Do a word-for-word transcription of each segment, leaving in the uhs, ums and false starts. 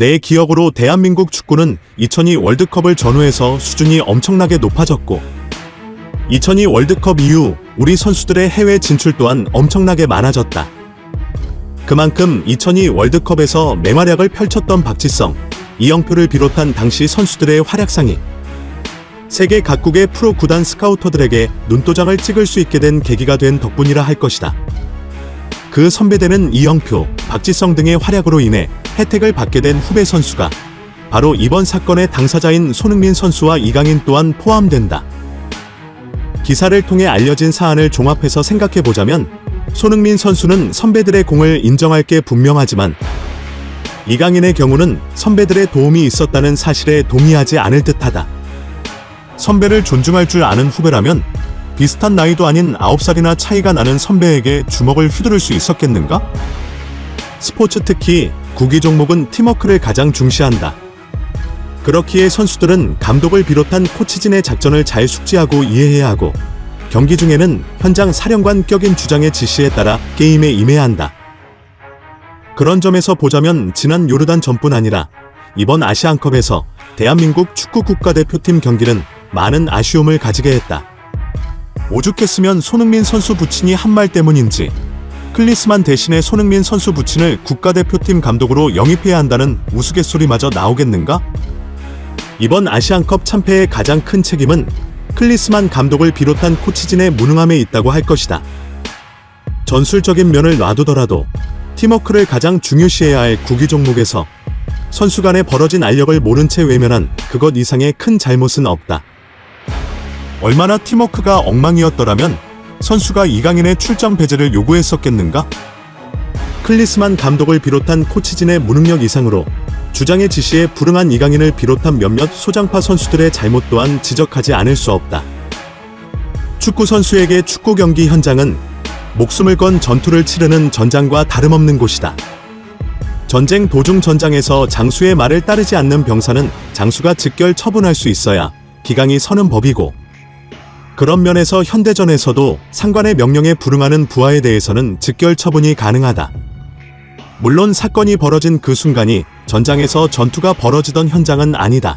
내 기억으로 대한민국 축구는 이천이 월드컵을 전후해서 수준이 엄청나게 높아졌고 이천이 월드컵 이후 우리 선수들의 해외 진출 또한 엄청나게 많아졌다. 그만큼 이천이 월드컵에서 맹활약을 펼쳤던 박지성, 이영표를 비롯한 당시 선수들의 활약상이 세계 각국의 프로 구단 스카우터들에게 눈도장을 찍을 수 있게 된 계기가 된 덕분이라 할 것이다. 그 선배되는 이영표, 박지성 등의 활약으로 인해 혜택을 받게 된 후배 선수가 바로 이번 사건의 당사자인 손흥민 선수와 이강인 또한 포함된다. 기사를 통해 알려진 사안을 종합해서 생각해보자면 손흥민 선수는 선배들의 공을 인정할 게 분명하지만 이강인의 경우는 선배들의 도움이 있었다는 사실에 동의하지 않을 듯하다. 선배를 존중할 줄 아는 후배라면 비슷한 나이도 아닌 아홉 살이나 차이가 나는 선배에게 주먹을 휘두를 수 있었겠는가? 스포츠 특히 구기 종목은 팀워크를 가장 중시한다. 그렇기에 선수들은 감독을 비롯한 코치진의 작전을 잘 숙지하고 이해해야 하고 경기 중에는 현장 사령관 격인 주장의 지시에 따라 게임에 임해야 한다. 그런 점에서 보자면 지난 요르단전뿐 아니라 이번 아시안컵에서 대한민국 축구 국가대표팀 경기는 많은 아쉬움을 가지게 했다. 오죽했으면 손흥민 선수 부친이 한 말 때문인지 클리스만 대신에 손흥민 선수 부친을 국가대표팀 감독으로 영입해야 한다는 우스갯소리마저 나오겠는가? 이번 아시안컵 참패의 가장 큰 책임은 클리스만 감독을 비롯한 코치진의 무능함에 있다고 할 것이다. 전술적인 면을 놔두더라도 팀워크를 가장 중요시해야 할 구기 종목에서 선수 간에 벌어진 알력을 모른 채 외면한 그것 이상의 큰 잘못은 없다. 얼마나 팀워크가 엉망이었더라면 선수가 이강인의 출장 배제를 요구했었겠는가? 클리스만 감독을 비롯한 코치진의 무능력 이상으로 주장의 지시에 불응한 이강인을 비롯한 몇몇 소장파 선수들의 잘못 또한 지적하지 않을 수 없다. 축구 선수에게 축구 경기 현장은 목숨을 건 전투를 치르는 전장과 다름없는 곳이다. 전쟁 도중 전장에서 장수의 말을 따르지 않는 병사는 장수가 즉결 처분할 수 있어야 기강이 서는 법이고 그런 면에서 현대전에서도 상관의 명령에 불응하는 부하에 대해서는 즉결 처분이 가능하다. 물론 사건이 벌어진 그 순간이 전장에서 전투가 벌어지던 현장은 아니다.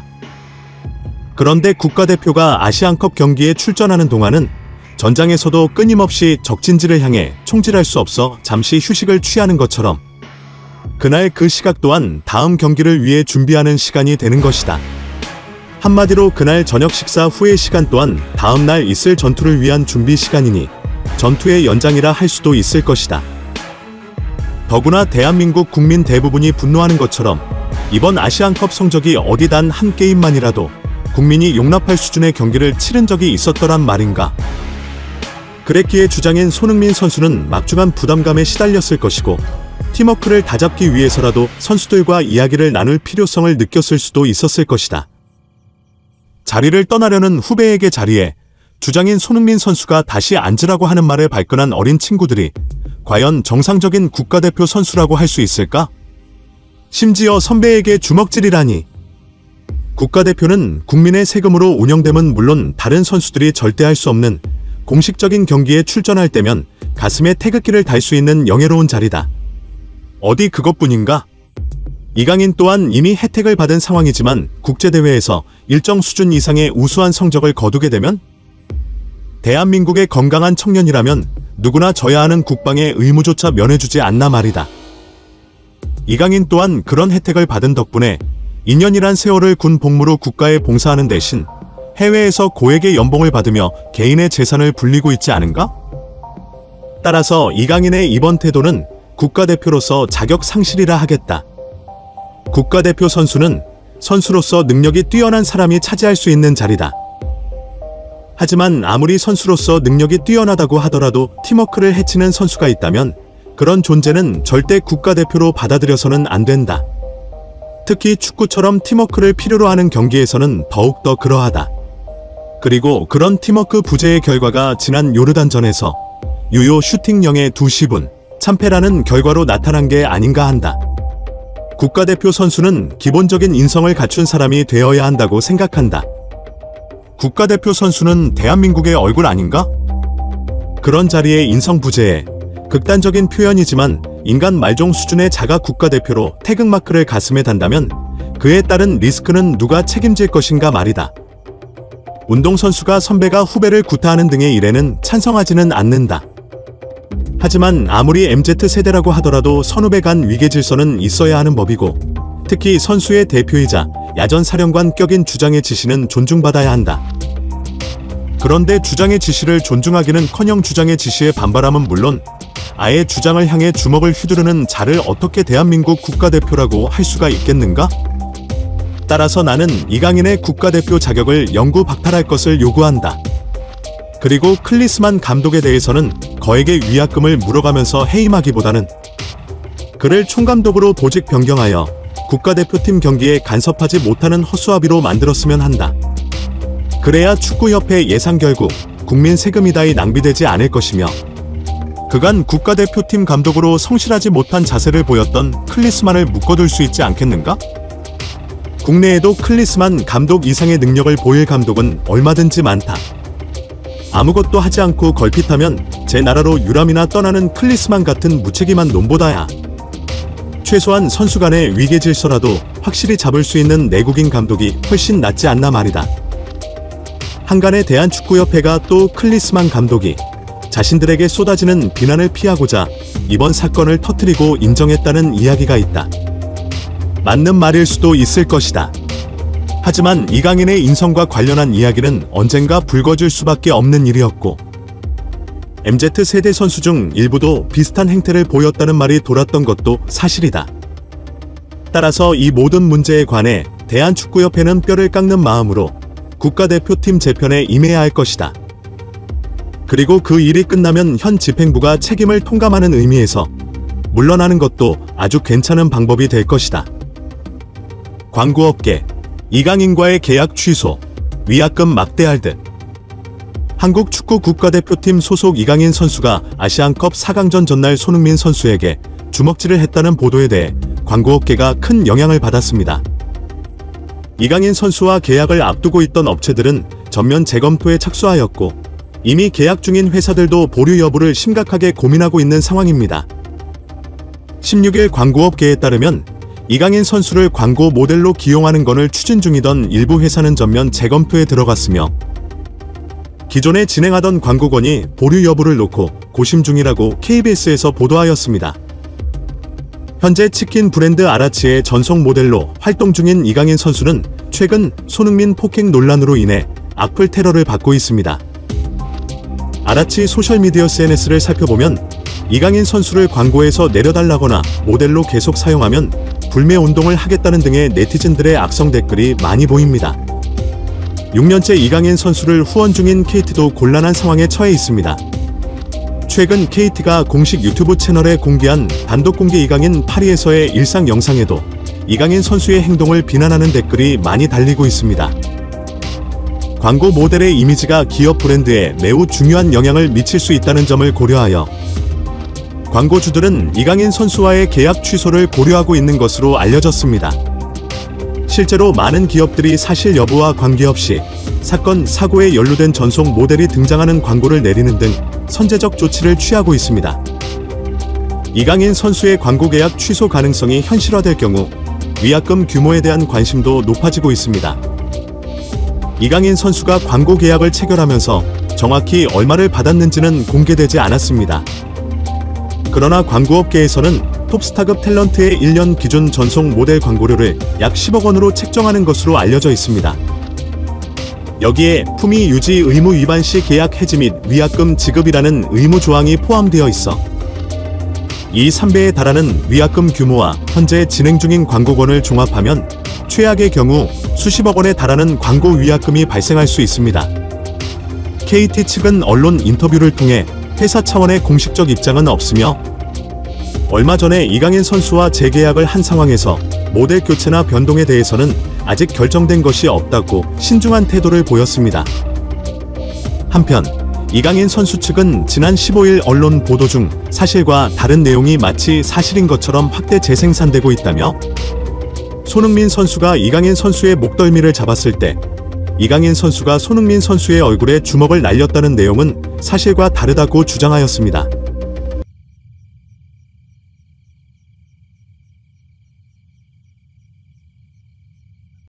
그런데 국가대표가 아시안컵 경기에 출전하는 동안은 전장에서도 끊임없이 적진지를 향해 총질할 수 없어 잠시 휴식을 취하는 것처럼 그날 그 시각 또한 다음 경기를 위해 준비하는 시간이 되는 것이다. 한마디로 그날 저녁 식사 후의 시간 또한 다음날 있을 전투를 위한 준비 시간이니 전투의 연장이라 할 수도 있을 것이다. 더구나 대한민국 국민 대부분이 분노하는 것처럼 이번 아시안컵 성적이 어디 단 한 게임만이라도 국민이 용납할 수준의 경기를 치른 적이 있었더란 말인가. 그랬기에 주장인 손흥민 선수는 막중한 부담감에 시달렸을 것이고 팀워크를 다잡기 위해서라도 선수들과 이야기를 나눌 필요성을 느꼈을 수도 있었을 것이다. 자리를 떠나려는 후배에게 자리에 주장인 손흥민 선수가 다시 앉으라고 하는 말에 발끈한 어린 친구들이 과연 정상적인 국가대표 선수라고 할 수 있을까? 심지어 선배에게 주먹질이라니. 국가대표는 국민의 세금으로 운영됨은 물론 다른 선수들이 절대 할 수 없는 공식적인 경기에 출전할 때면 가슴에 태극기를 달 수 있는 영예로운 자리다. 어디 그것뿐인가? 이강인 또한 이미 혜택을 받은 상황이지만 국제대회에서 일정 수준 이상의 우수한 성적을 거두게 되면 대한민국의 건강한 청년이라면 누구나 져야 하는 국방의 의무조차 면해주지 않나 말이다. 이강인 또한 그런 혜택을 받은 덕분에 이 년이란 세월을 군 복무로 국가에 봉사하는 대신 해외에서 고액의 연봉을 받으며 개인의 재산을 불리고 있지 않은가? 따라서 이강인의 이번 태도는 국가대표로서 자격 상실이라 하겠다. 국가대표 선수는 선수로서 능력이 뛰어난 사람이 차지할 수 있는 자리다. 하지만 아무리 선수로서 능력이 뛰어나다고 하더라도 팀워크를 해치는 선수가 있다면 그런 존재는 절대 국가대표로 받아들여서는 안 된다. 특히 축구처럼 팀워크를 필요로 하는 경기에서는 더욱더 그러하다. 그리고 그런 팀워크 부재의 결과가 지난 요르단전에서 유효 슈팅 영의 두 시 분 참패라는 결과로 나타난 게 아닌가 한다. 국가대표 선수는 기본적인 인성을 갖춘 사람이 되어야 한다고 생각한다. 국가대표 선수는 대한민국의 얼굴 아닌가? 그런 자리에 인성 부재에 극단적인 표현이지만 인간 말종 수준의 자가 국가대표로 태극마크를 가슴에 단다면 그에 따른 리스크는 누가 책임질 것인가 말이다. 운동선수가 선배가 후배를 구타하는 등의 일에는 찬성하지는 않는다. 하지만 아무리 엠지 세대라고 하더라도 선후배 간 위계질서는 있어야 하는 법이고, 특히 선수의 대표이자 야전사령관 격인 주장의 지시는 존중받아야 한다. 그런데 주장의 지시를 존중하기는커녕 주장의 지시에 반발함은 물론 아예 주장을 향해 주먹을 휘두르는 자를 어떻게 대한민국 국가대표라고 할 수가 있겠는가? 따라서 나는 이강인의 국가대표 자격을 영구 박탈할 것을 요구한다. 그리고 클리스만 감독에 대해서는 거액의 위약금을 물어가면서 해임하기보다는 그를 총감독으로 보직 변경하여 국가대표팀 경기에 간섭하지 못하는 허수아비로 만들었으면 한다. 그래야 축구협회 예산 결국 국민 세금이다이 낭비되지 않을 것이며, 그간 국가대표팀 감독으로 성실하지 못한 자세를 보였던 클리스만을 묶어둘 수 있지 않겠는가? 국내에도 클리스만 감독 이상의 능력을 보일 감독은 얼마든지 많다. 아무것도 하지 않고 걸핏하면 제 나라로 유람이나 떠나는 클리스만 같은 무책임한 놈보다야 최소한 선수 간의 위계질서라도 확실히 잡을 수 있는 내국인 감독이 훨씬 낫지 않나 말이다. 한간의 대한축구협회가 또 클리스만 감독이 자신들에게 쏟아지는 비난을 피하고자 이번 사건을 터뜨리고 인정했다는 이야기가 있다. 맞는 말일 수도 있을 것이다. 하지만 이강인의 인성과 관련한 이야기는 언젠가 불거질 수밖에 없는 일이었고, 엠지 세대 선수 중 일부도 비슷한 행태를 보였다는 말이 돌았던 것도 사실이다. 따라서 이 모든 문제에 관해 대한축구협회는 뼈를 깎는 마음으로 국가대표팀 재편에 임해야 할 것이다. 그리고 그 일이 끝나면 현 집행부가 책임을 통감하는 의미에서 물러나는 것도 아주 괜찮은 방법이 될 것이다. 광고업계, 이강인과의 계약 취소, 위약금 막대할 듯. 한국 축구 국가대표팀 소속 이강인 선수가 아시안컵 사 강전 전날 손흥민 선수에게 주먹질을 했다는 보도에 대해 광고업계가 큰 영향을 받았습니다. 이강인 선수와 계약을 앞두고 있던 업체들은 전면 재검토에 착수하였고, 이미 계약 중인 회사들도 보류 여부를 심각하게 고민하고 있는 상황입니다. 십육 일 광고업계에 따르면 이강인 선수를 광고 모델로 기용하는 것을 추진 중이던 일부 회사는 전면 재검토에 들어갔으며, 기존에 진행하던 광고건이 보류 여부를 놓고 고심 중이라고 케이비에스에서 보도하였습니다. 현재 치킨 브랜드 아라치의 전속 모델로 활동 중인 이강인 선수는 최근 손흥민 폭행 논란으로 인해 악플 테러를 받고 있습니다. 아라치 소셜미디어 에스엔에스를 살펴보면 이강인 선수를 광고에서 내려달라거나 모델로 계속 사용하면 불매운동을 하겠다는 등의 네티즌들의 악성 댓글이 많이 보입니다. 육 년째 이강인 선수를 후원 중인 케이티도 곤란한 상황에 처해 있습니다. 최근 케이티가 공식 유튜브 채널에 공개한 단독 공개 이강인 파리에서의 일상 영상에도 이강인 선수의 행동을 비난하는 댓글이 많이 달리고 있습니다. 광고 모델의 이미지가 기업 브랜드에 매우 중요한 영향을 미칠 수 있다는 점을 고려하여 광고주들은 이강인 선수와의 계약 취소를 고려하고 있는 것으로 알려졌습니다. 실제로 많은 기업들이 사실 여부와 관계없이 사건, 사고에 연루된 전속 모델이 등장하는 광고를 내리는 등 선제적 조치를 취하고 있습니다. 이강인 선수의 광고 계약 취소 가능성이 현실화될 경우 위약금 규모에 대한 관심도 높아지고 있습니다. 이강인 선수가 광고 계약을 체결하면서 정확히 얼마를 받았는지는 공개되지 않았습니다. 그러나 광고업계에서는 톱스타급 탤런트의 일 년 기준 전속 모델 광고료를 약 십억 원으로 책정하는 것으로 알려져 있습니다. 여기에 품위 유지 의무 위반 시 계약 해지 및 위약금 지급이라는 의무 조항이 포함되어 있어 이 삼 배에 달하는 위약금 규모와 현재 진행 중인 광고건을 종합하면 최악의 경우 수십억 원에 달하는 광고 위약금이 발생할 수 있습니다. 케이티 측은 언론 인터뷰를 통해 회사 차원의 공식적 입장은 없으며, 얼마 전에 이강인 선수와 재계약을 한 상황에서 모델 교체나 변동에 대해서는 아직 결정된 것이 없다고 신중한 태도를 보였습니다. 한편 이강인 선수 측은 지난 십오 일 언론 보도 중 사실과 다른 내용이 마치 사실인 것처럼 확대 재생산되고 있다며, 손흥민 선수가 이강인 선수의 목덜미를 잡았을 때 이강인 선수가 손흥민 선수의 얼굴에 주먹을 날렸다는 내용은 사실과 다르다고 주장하였습니다.